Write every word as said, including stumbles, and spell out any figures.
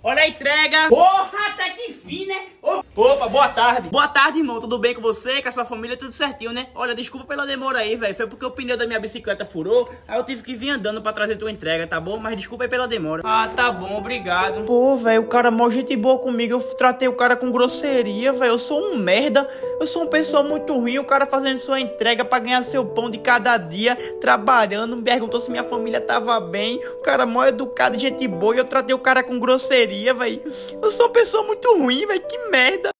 Olha a entrega. Porra, até que fim, né? Oh. Opa, boa tarde. Boa tarde, irmão. Tudo bem com você? Com a sua família? Tudo certinho, né? Olha, desculpa pela demora aí, velho. Foi porque o pneu da minha bicicleta furou. Aí eu tive que vir andando pra trazer tua entrega, tá bom? Mas desculpa aí pela demora. Ah, tá bom. Obrigado. Pô, velho, o cara mó gente boa comigo. Eu tratei o cara com grosseria, velho. Eu sou um merda. Eu sou uma pessoa muito ruim. O cara fazendo sua entrega pra ganhar seu pão de cada dia, trabalhando. Me perguntou se minha família tava bem. O cara mó educado, gente boa. E eu tratei o cara com grosseria, velho. Eu sou uma pessoa muito ruim, velho. Que merda.